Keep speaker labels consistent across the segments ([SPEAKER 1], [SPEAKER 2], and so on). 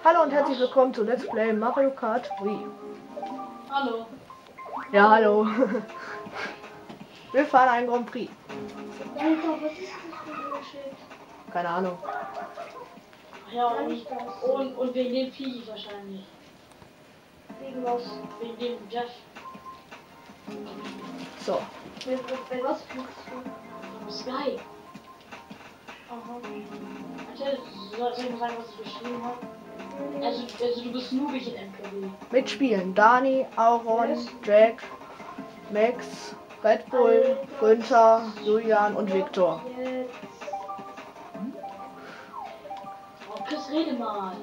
[SPEAKER 1] Hallo und herzlich willkommen zu Let's Play Mario Kart Wii.
[SPEAKER 2] Hallo.
[SPEAKER 1] Ja, hallo. Wir fahren einen Grand Prix.
[SPEAKER 3] Alter, was ist das für ein Bullshit?
[SPEAKER 1] Keine Ahnung.
[SPEAKER 2] Ja,
[SPEAKER 3] Kann ich das?
[SPEAKER 2] und wegen dem Vieh wahrscheinlich.
[SPEAKER 3] Wegen was?
[SPEAKER 2] Wegen dem Jeff.
[SPEAKER 1] So.
[SPEAKER 3] Bei was fliegst du?
[SPEAKER 2] Vom Sky.
[SPEAKER 3] Aha.
[SPEAKER 2] Soll ich mal sagen, was ich geschrieben habe? Also du bist noobig in MKW.
[SPEAKER 1] Mitspielen. Dani, Auron, Jack, Max, Red Bull, Günther, Julian und Viktor.
[SPEAKER 3] Jetzt.
[SPEAKER 2] Oh, Chris, rede mal.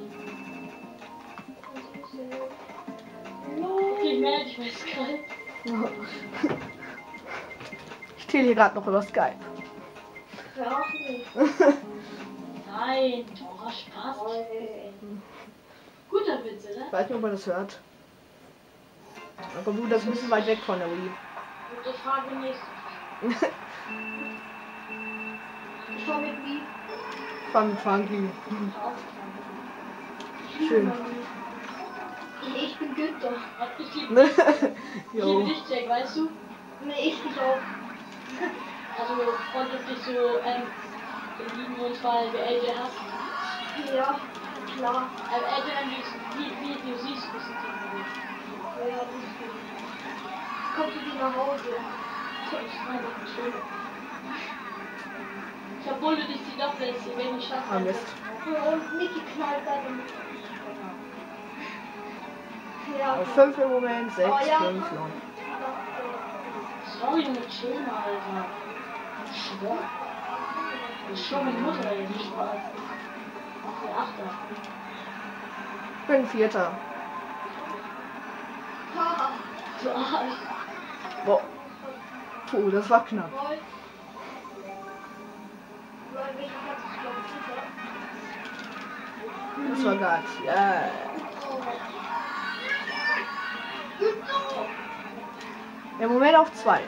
[SPEAKER 2] Okay, ich melde dich bei Skype.
[SPEAKER 1] Ich zähle hier gerade noch über Skype.
[SPEAKER 3] Hör auf nicht.
[SPEAKER 2] Nein, oh, Spaß. Guter Witz, oder?
[SPEAKER 1] Ich weiß nicht, ob man das hört. Aber gut, das ist ein bisschen weit weg von der Wii.
[SPEAKER 2] Gute Frage nächste.
[SPEAKER 3] Ich fahr mit wie?
[SPEAKER 1] Fahr mit Funky. Schön.
[SPEAKER 3] Ich bin Günther.
[SPEAKER 2] Ich liebe
[SPEAKER 1] Jo.
[SPEAKER 2] dich, Jack, weißt du?
[SPEAKER 3] Nee, ich dich auch.
[SPEAKER 2] Also freundschaftlich so, wir lieben uns, weil wir AJ hassen.
[SPEAKER 3] Ja, klar.
[SPEAKER 2] Aber AJ am liebsten, wie du siehst, bist du
[SPEAKER 3] Ja, das ist gut. Kommst du dir nach Hause?
[SPEAKER 2] Das ist einfach schön. Ich obwohl du dich die ablässt, wenn ich schaffe.
[SPEAKER 1] Ah, Mist.
[SPEAKER 3] Und Niki knallt dann. Ja.
[SPEAKER 1] Auf 5 im Moment, 6,
[SPEAKER 3] Oh, ja.
[SPEAKER 1] 5, 9.
[SPEAKER 2] Sorry, Junge, chill mal, Alter. Schwör. Ich schwör meine Mutter, ey, nicht Spaß. Ach, der Achter.
[SPEAKER 1] Ich bin Vierter.
[SPEAKER 3] Haha.
[SPEAKER 2] So Arsch.
[SPEAKER 1] Boah. Puh, das war knapp.
[SPEAKER 3] Roll. Roll, welchen Platz ist, glaube ich,
[SPEAKER 1] Das war geil. Ja. Im Moment auf 2.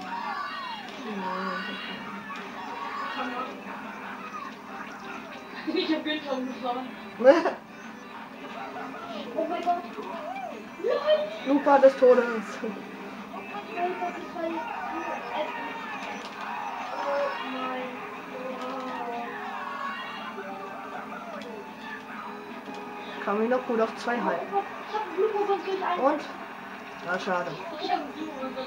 [SPEAKER 2] Ich hab Günther umgefahren.
[SPEAKER 3] Oh mein Gott. Nein.
[SPEAKER 1] Lupa des Todes.
[SPEAKER 3] Oh mein Gott, das war jetzt nur epic. Oh mein Gott.
[SPEAKER 1] Kam ich noch gut auf 2 halten.
[SPEAKER 3] Ich hab einen Blutwurf und durch einen.
[SPEAKER 1] Und? Na, schade.
[SPEAKER 2] Ich hab einen Blutwurf.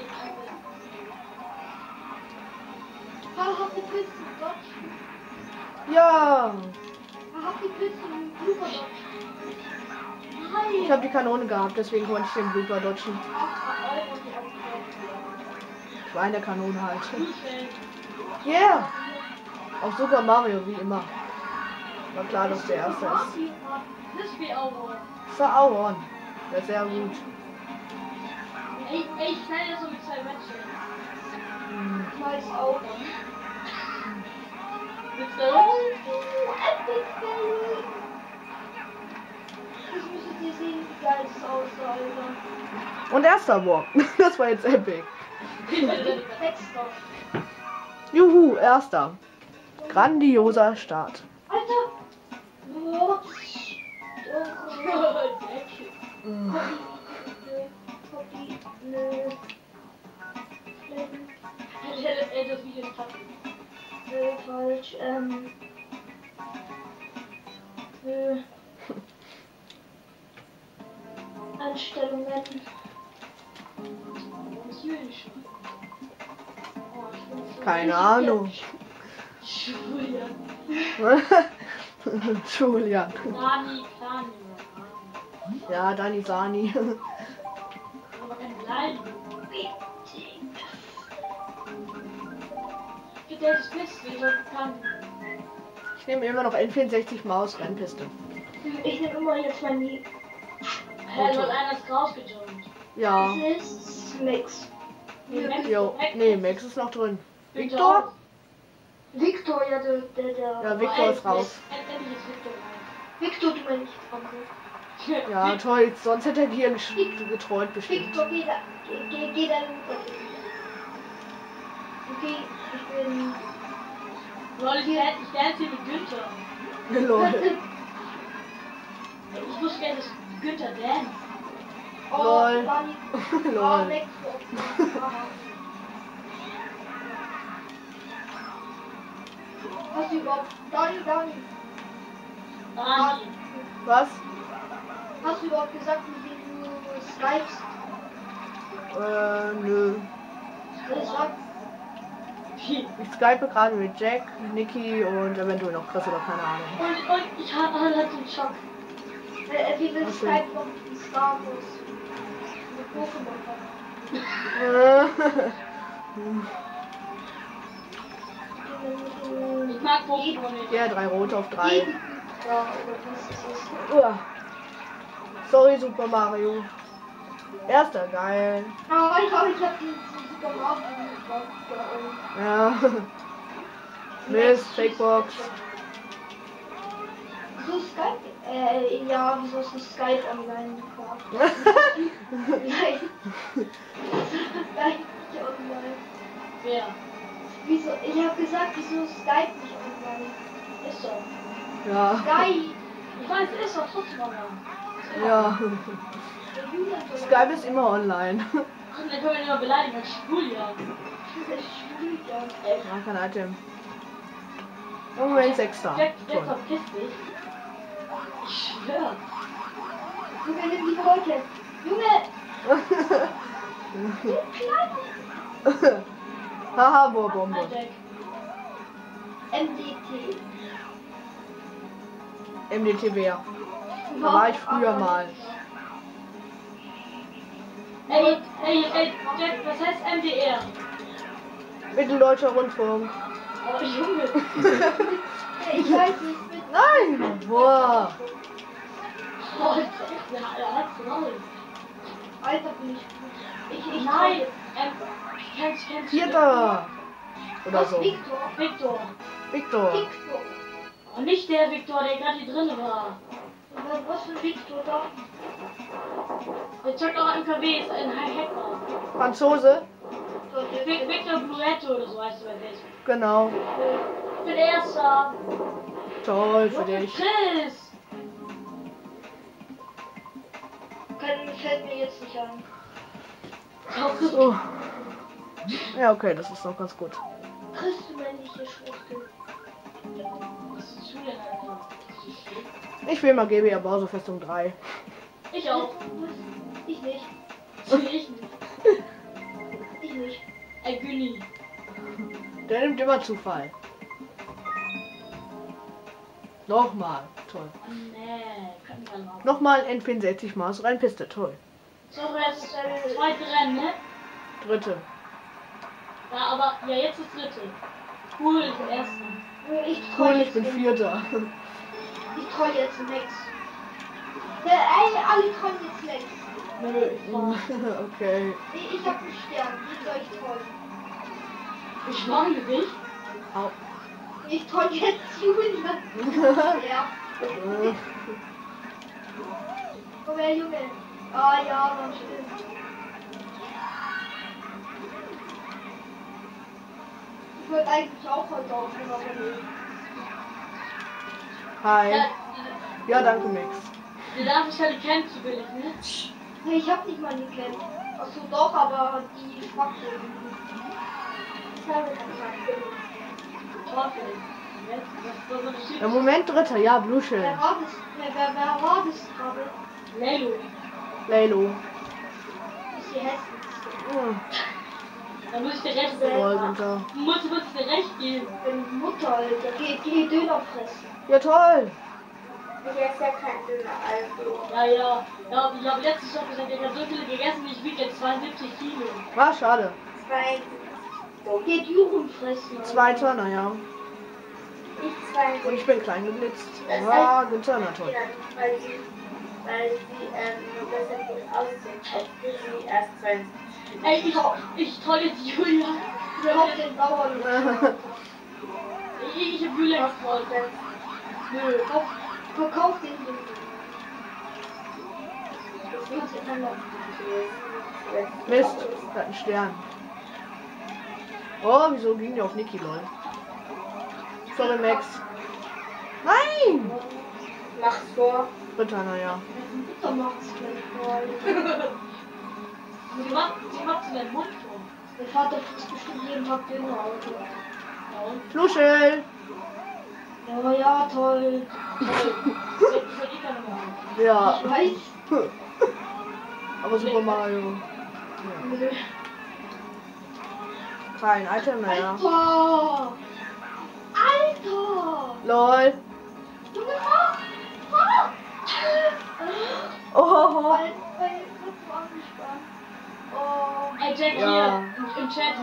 [SPEAKER 3] Habt ihr Pilze dodge?
[SPEAKER 1] Ja!
[SPEAKER 3] Habt ihr Pilze im Blooper dodge? Nein!
[SPEAKER 1] Ich habe die Kanone gehabt, deswegen konnte ich den Blooper dodgen.
[SPEAKER 3] 8 Euro die Aufgabe.
[SPEAKER 1] Ich war in der Kanone halt.
[SPEAKER 2] Blutfeld.
[SPEAKER 1] Yeah! Auf Super Mario, wie immer. War klar, dass der erste ist.
[SPEAKER 2] Das wie Auto.
[SPEAKER 1] Das war Auron. Der ist sehr gut.
[SPEAKER 2] Ey, ich schneide so mit 2 Matches.
[SPEAKER 3] Nice Auto.
[SPEAKER 2] Willst du?
[SPEAKER 3] Epic Fail! Ich müsste dir sehen, wie geil das aussah, Alter.
[SPEAKER 1] Und erster Walk. Das war jetzt epic.
[SPEAKER 3] Sechster.
[SPEAKER 1] Juhu, erster. Grandioser Start.
[SPEAKER 3] Alter! Oh, Hobby, nö.
[SPEAKER 2] Das Video ist passen.
[SPEAKER 3] Falsch, Einstellungen.
[SPEAKER 1] Keine Ahnung.
[SPEAKER 2] Julian.
[SPEAKER 1] Julian.
[SPEAKER 2] Dani.
[SPEAKER 1] Ja, Dani Sani.
[SPEAKER 2] Aber kein Klein. Der ist Beste, ich kann.
[SPEAKER 1] Ich nehme immer noch N64 Maus Rennpiste.
[SPEAKER 3] Ich nehme immer jetzt mein Lied.
[SPEAKER 2] Hä, soll einer ist rausgejumpt.
[SPEAKER 1] Ja.
[SPEAKER 3] Das ist Mix.
[SPEAKER 1] Jo. Nee, Max ist noch drin. Victor?
[SPEAKER 3] Victor, ja, der.
[SPEAKER 1] Ja, Victor ist raus.
[SPEAKER 2] Endlich ist Victor raus.
[SPEAKER 3] Victor, du meinst Franco.
[SPEAKER 1] Ja, toll. Sonst hätte er hier getreut bestimmt.
[SPEAKER 3] Victor, geh da. Geh da. Okay, ich bin.
[SPEAKER 2] Lol, ich dance hier mit Günther.
[SPEAKER 1] Lol.
[SPEAKER 2] Ich wusste gar nicht, dass Günther Dan.
[SPEAKER 3] Oh,
[SPEAKER 1] Lol.
[SPEAKER 3] Dani.
[SPEAKER 1] Lol.
[SPEAKER 3] Weg. Hast du überhaupt... Dani.
[SPEAKER 2] Dani.
[SPEAKER 1] Was?
[SPEAKER 3] Hast du überhaupt gesagt, mit wem du skypst?
[SPEAKER 1] Nö.
[SPEAKER 3] Sag,
[SPEAKER 2] Wie?
[SPEAKER 1] Ich skype gerade mit Jack, Niki und eventuell noch Chris oder keine Ahnung.
[SPEAKER 2] Und ich hatte einen Schock.
[SPEAKER 3] wie will
[SPEAKER 1] Okay.
[SPEAKER 3] Skype noch ein Star Wars? Mit Pokémon.
[SPEAKER 2] Ich mag Pokémon nicht.
[SPEAKER 1] Ja, 3 rote auf 3.
[SPEAKER 3] Ja, oder was ist das?
[SPEAKER 1] Sorry, Super Mario. Erster, geil.
[SPEAKER 3] Oh, ich hab den Super Mario gemacht.
[SPEAKER 1] Ja. Mist, Fakebox.
[SPEAKER 3] Wieso Skype? Ja, wieso ist nicht Skype online? Nein. Skype nicht online.
[SPEAKER 2] Wer?
[SPEAKER 3] Wieso? Ich hab gesagt, wieso ist Skype nicht online?
[SPEAKER 2] Ist so.
[SPEAKER 1] Ja.
[SPEAKER 3] Skype!
[SPEAKER 2] Ich weiß, ist doch trotzdem online.
[SPEAKER 1] Ja.
[SPEAKER 3] Der Julian soll-
[SPEAKER 1] Skype ist immer online.
[SPEAKER 2] Ach, dann können wir nicht mal beleidigen, als Julian.
[SPEAKER 3] Der ist schwul, ja.
[SPEAKER 1] Ja, kein Item. Im Moment 6.
[SPEAKER 2] Jack,
[SPEAKER 1] Toll.
[SPEAKER 2] verpiss dich. Ich schwör.
[SPEAKER 3] Junge, nimm die Beute. Junge! Du kleiner.
[SPEAKER 1] Haha, Bohrbombe.
[SPEAKER 2] Hi, Jack.
[SPEAKER 3] MDT.
[SPEAKER 1] MDTV. Da war ich früher mal.
[SPEAKER 2] Ey, Jack, was heißt MDR?
[SPEAKER 1] Mitteldeutscher Rundfunk.
[SPEAKER 2] Aber Junge.
[SPEAKER 3] Ich weiß nicht, mit.
[SPEAKER 1] Nein! Boah.
[SPEAKER 2] Oh, er hat's raus.
[SPEAKER 3] Alter, bin ich gut. Ich
[SPEAKER 2] Nein, kennst du?
[SPEAKER 1] Vierter. Oder
[SPEAKER 3] Was,
[SPEAKER 1] so.
[SPEAKER 3] Victor?
[SPEAKER 2] Victor.
[SPEAKER 1] Victor.
[SPEAKER 3] Victor.
[SPEAKER 2] Und nicht der Victor, der gerade hier drin war.
[SPEAKER 3] Was für Victor da?
[SPEAKER 2] Der zockt auch MKW, ist ein Hacker.
[SPEAKER 1] Franzose.
[SPEAKER 2] Victor Bluetto oder so heißt er bei Facebook.
[SPEAKER 1] Genau.
[SPEAKER 2] Ich bin Erster.
[SPEAKER 1] Toll für dich.
[SPEAKER 2] Chris.
[SPEAKER 3] Fällt mir jetzt nicht ein.
[SPEAKER 1] So. Ja, okay, das ist noch ganz gut.
[SPEAKER 3] Kriegst du männliche Schwuchtel?
[SPEAKER 2] Was ist Julian, Alter?
[SPEAKER 1] Ich will mal GBA Bowser Festung 3.
[SPEAKER 2] Ich auch.
[SPEAKER 3] Ich nicht.
[SPEAKER 2] Ich nicht.
[SPEAKER 3] Ich nicht.
[SPEAKER 2] Ey, Günni.
[SPEAKER 1] Der nimmt immer Zufall. Nochmal. Toll.
[SPEAKER 2] Nee, können wir noch.
[SPEAKER 1] Nochmal N64 Maus rein Piste. Toll.
[SPEAKER 2] So, jetzt zweite Rennen, ne?
[SPEAKER 1] Dritte.
[SPEAKER 2] Ja, aber, ja, jetzt ist dritte. Cool, ich bin Erster.
[SPEAKER 3] Ich
[SPEAKER 1] Cool,
[SPEAKER 3] troll
[SPEAKER 1] ich
[SPEAKER 3] jetzt
[SPEAKER 1] bin
[SPEAKER 3] den-
[SPEAKER 1] Vierter.
[SPEAKER 3] Ich troll jetzt Max. Alle trollen jetzt Max.
[SPEAKER 2] Nö, ich war.
[SPEAKER 1] Okay.
[SPEAKER 3] Ich hab einen Stern. Wie soll ich trollen?
[SPEAKER 2] Ich war im Gewicht.
[SPEAKER 1] Au.
[SPEAKER 3] Ich troll jetzt Julian. Ja. Komm her, Junge. Ah ja, dann stimmt. Ich wollte eigentlich auch heute aufnehmen, aber nee.
[SPEAKER 1] Hi.
[SPEAKER 2] Ja,
[SPEAKER 1] Ja, danke, Mix.
[SPEAKER 2] du darfst ja die Camp zu billig, ne?
[SPEAKER 3] Nee, ich hab nicht mal gekannt. Achso, doch, aber die Schwachstelle. Ich habe keine Schwachstelle.
[SPEAKER 2] Teufel. Was steht?
[SPEAKER 1] Im Moment Dritter. Ja, Blue Shield.
[SPEAKER 3] Wer war das? Wer war das gerade?
[SPEAKER 2] Lelo.
[SPEAKER 1] Laylo.
[SPEAKER 3] Das ist die hässlichste.
[SPEAKER 1] Hm.
[SPEAKER 2] Da muss ich dir recht
[SPEAKER 1] Toll,
[SPEAKER 2] geben.
[SPEAKER 1] Günther.
[SPEAKER 2] Du musst dir recht geben.
[SPEAKER 3] Ich bin Mutter, Alter. Geh Döner fressen.
[SPEAKER 1] Ja, toll.
[SPEAKER 3] Ich esse ja kein Döner, also.
[SPEAKER 2] Ja. Ich habe letztens schon gesagt, ich habe so viele gegessen, ich wiege jetzt 72 Kilo.
[SPEAKER 1] War schade.
[SPEAKER 3] Geht Juren fressen. Alter.
[SPEAKER 1] Zweiter, naja.
[SPEAKER 3] Ich zwei.
[SPEAKER 1] Und ich bin klein geblitzt. Ja, Günther, na toll.
[SPEAKER 3] Weil sie besser gut aussehen, als sie erst 20.
[SPEAKER 2] Ey, ich troll jetzt Julia.
[SPEAKER 3] Kauf den Bauern.
[SPEAKER 2] Ich hab Julia getrollt.
[SPEAKER 3] Nö, verkauf den Jungen. Das kannst du anders.
[SPEAKER 1] Mist, der hat einen Stern. Oh, wieso ging der auf Niki, lol? Sorry, Max. Nein!
[SPEAKER 3] Mach's vor.
[SPEAKER 1] Dritter, naja.
[SPEAKER 3] Da macht's gleich voll.
[SPEAKER 2] Sie macht zu deinem Mund vor.
[SPEAKER 3] Der Vater ist bestimmt jeden Tag Döner Auto.
[SPEAKER 2] Ja, und?
[SPEAKER 1] Fluschel!
[SPEAKER 3] Ja, ja, toll.
[SPEAKER 2] Ich verliere keine mehr.
[SPEAKER 1] Ja.
[SPEAKER 3] Ich weiß.
[SPEAKER 1] Aber Super Mario.
[SPEAKER 3] Nö.
[SPEAKER 1] Kein Item mehr.
[SPEAKER 3] Alter! Alter!
[SPEAKER 1] LOL.
[SPEAKER 3] Junge, fahr!
[SPEAKER 1] Oh.
[SPEAKER 3] Alter, ich bin so angespannt. Oh.
[SPEAKER 2] Ey, Jack,
[SPEAKER 1] Ja.
[SPEAKER 2] hier, im Chat.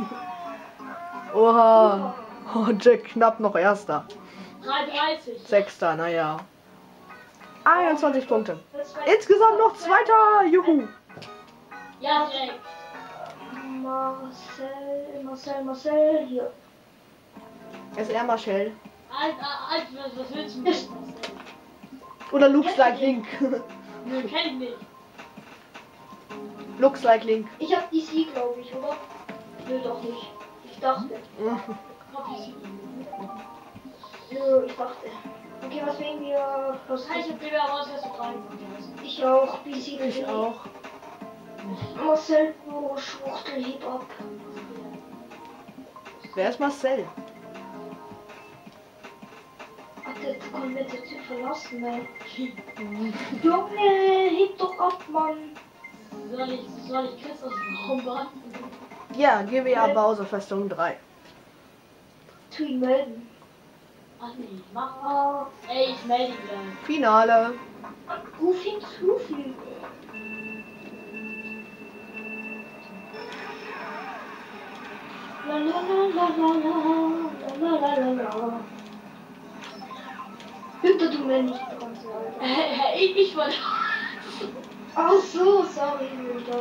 [SPEAKER 1] Oha. Oh, Jack knapp noch Erster.
[SPEAKER 2] 3,30.
[SPEAKER 1] Sechster, naja. 21 Punkte.
[SPEAKER 3] Das war
[SPEAKER 1] Insgesamt noch Zweiter. Juhu.
[SPEAKER 2] Ja, Jack.
[SPEAKER 3] Marcel, hier.
[SPEAKER 1] SR Marshall.
[SPEAKER 2] Alter, was willst du mit
[SPEAKER 1] Oder looks like Link.
[SPEAKER 2] Nö, kenn ich nicht.
[SPEAKER 1] Looks like Link.
[SPEAKER 3] Ich hab DC, glaube ich, oder? Nö, doch nicht. Ich dachte.
[SPEAKER 2] Hab ich sie.
[SPEAKER 3] Nö, ich dachte. Okay, was wegen wir. Was
[SPEAKER 2] Ich hab Baby raus, hast du 3.
[SPEAKER 3] Ich auch, BC.
[SPEAKER 1] Ich auch.
[SPEAKER 3] Marcel, oh, Schwuchtel, heb ab.
[SPEAKER 1] Wer ist Marcel?
[SPEAKER 3] Ach, der komplette Typ verlassen, ey. Junge, heb doch ab, Mann.
[SPEAKER 2] Soll ich Chris aus dem Raum beantworten?
[SPEAKER 1] Ja, GWA Bowser Festung 3.
[SPEAKER 3] Tu ihn melden.
[SPEAKER 2] Ach nee, mach mal. Ey, ich melde ihn gleich.
[SPEAKER 1] Finale.
[SPEAKER 3] Goofy zufügen. La la la la la la la la la la. Bitte tu mir nicht dran, Alter.
[SPEAKER 2] Ich wollte.
[SPEAKER 3] Ach so, sorry, Alter.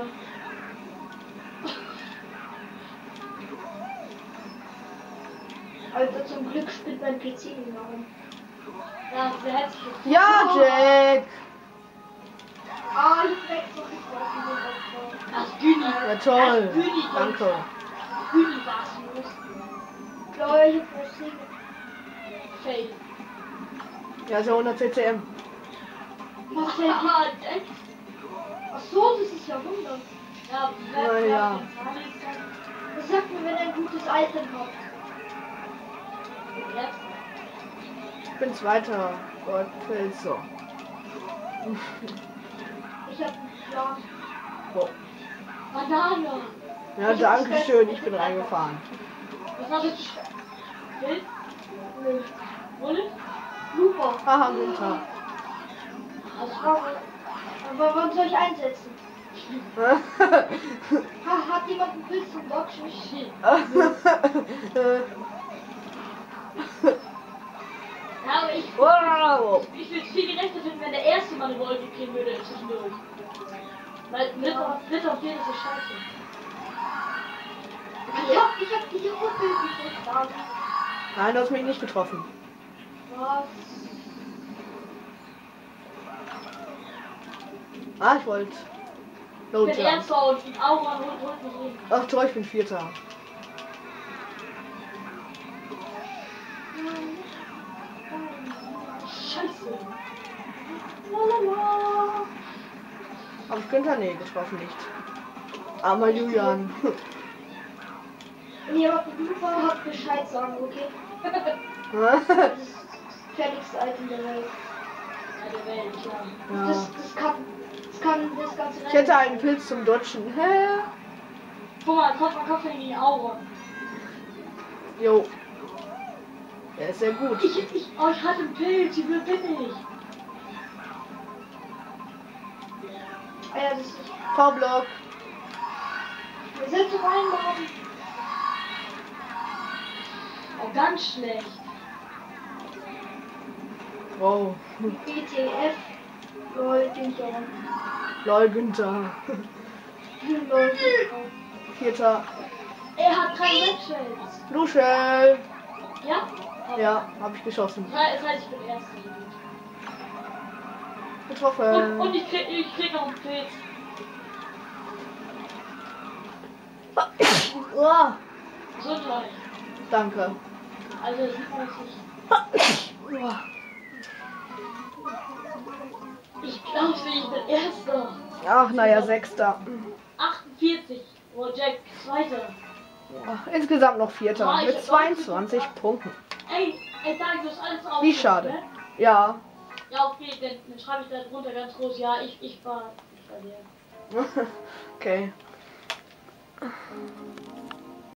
[SPEAKER 3] Alter, zum Glück spielt mein PC nicht mehr um.
[SPEAKER 2] Ja, wer hätte sich
[SPEAKER 1] Ja, Jack.
[SPEAKER 3] Ah, ich weg so getroffen.
[SPEAKER 2] Ach, Güni.
[SPEAKER 1] Ja, toll.
[SPEAKER 2] Güni,
[SPEAKER 1] Danke.
[SPEAKER 2] Güni war's los.
[SPEAKER 3] Leute, ich hab was nicht.
[SPEAKER 2] Fail.
[SPEAKER 1] Ja, so 100 CCM.
[SPEAKER 3] Mach der.
[SPEAKER 2] Aha, echt?
[SPEAKER 3] Ach so, das ist ja Wunder.
[SPEAKER 2] Ja,
[SPEAKER 1] Na ja.
[SPEAKER 3] Das sagt mir, wenn er ein gutes Item hat.
[SPEAKER 2] Jetzt?
[SPEAKER 1] Ich bin Zweiter. Gott, Pilze.
[SPEAKER 3] Ich hab einen Plan.
[SPEAKER 1] Oh.
[SPEAKER 2] Banane.
[SPEAKER 1] Ja, danke schön. Ich bin reingefahren.
[SPEAKER 2] Was hast du? Bild?
[SPEAKER 3] Nö.
[SPEAKER 2] Wolle?
[SPEAKER 3] Super.
[SPEAKER 1] Haha, Winter.
[SPEAKER 3] Aber wann soll ich einsetzen? Ha, hat jemand einen Pilz zum Dodgen?
[SPEAKER 2] Shit. Ja, aber
[SPEAKER 1] Wow.
[SPEAKER 2] ich würde viel gerechter finden, wenn der erste Mal eine Wolke kriegen würde zwischendurch. Weil dritter und vierter ist so scheiße.
[SPEAKER 3] Ich hab die Ruppel gekriegt.
[SPEAKER 1] Nein, du hast mich nicht getroffen.
[SPEAKER 3] Was?
[SPEAKER 1] Ah, ich wollte.
[SPEAKER 2] Ich
[SPEAKER 1] No
[SPEAKER 2] bin
[SPEAKER 1] jump.
[SPEAKER 2] Ernstbau und die Aura holt mich hin.
[SPEAKER 1] Ach toll, ich bin Vierter.
[SPEAKER 2] Scheiße.
[SPEAKER 3] Lalala.
[SPEAKER 1] Aber ich Günther, nee, getroffen nicht. Armer Julian.
[SPEAKER 3] Wenn jemand einen Blooper hat, Bescheid sagen, okay? Das ist das fertigste Item der Welt.
[SPEAKER 2] Ja, der Welt, klar.
[SPEAKER 1] Ja.
[SPEAKER 3] Das kann das ganze
[SPEAKER 1] Ich hätte einen Pilz zum Dodgen. Hä?
[SPEAKER 2] Guck mal, man kommt in die Aura.
[SPEAKER 1] Jo. Der ist sehr gut.
[SPEAKER 2] Ich hatte einen Pilz, wie blöd bin ich?
[SPEAKER 3] Ah ja, das ist.
[SPEAKER 1] V-Block.
[SPEAKER 3] Wir sind zum Einbauen.
[SPEAKER 2] Oh, ganz schlecht.
[SPEAKER 1] Wow.
[SPEAKER 3] BTF. Lol, Günther.
[SPEAKER 1] Lol, Günther.
[SPEAKER 3] Lol,
[SPEAKER 1] Vierter.
[SPEAKER 2] Er hat 3 Webshells.
[SPEAKER 1] Luschel.
[SPEAKER 2] Ja?
[SPEAKER 1] Ja, habe ich geschossen.
[SPEAKER 2] Das heißt, ich bin Erster.
[SPEAKER 1] Getroffen.
[SPEAKER 2] Und ich krieg noch einen Pilz.
[SPEAKER 1] Oh,
[SPEAKER 2] Gesundheit.
[SPEAKER 1] danke.
[SPEAKER 2] Also, das sieht man sich.
[SPEAKER 1] Oh.
[SPEAKER 2] Klaus bin ich der Erste.
[SPEAKER 1] Ach, naja, Sechster.
[SPEAKER 2] 48. Oh, Jack, Zweiter.
[SPEAKER 1] Ach, insgesamt noch Vierter.
[SPEAKER 2] Ah, ich
[SPEAKER 1] Mit
[SPEAKER 2] hab
[SPEAKER 1] 22 Punkten.
[SPEAKER 2] Ey, Daniel, du hast alles auf.
[SPEAKER 1] Wie schade.
[SPEAKER 2] Ne?
[SPEAKER 1] Ja.
[SPEAKER 2] Ja, okay, dann schreibe ich da drunter ganz groß. Ja, ich war der.
[SPEAKER 1] Okay.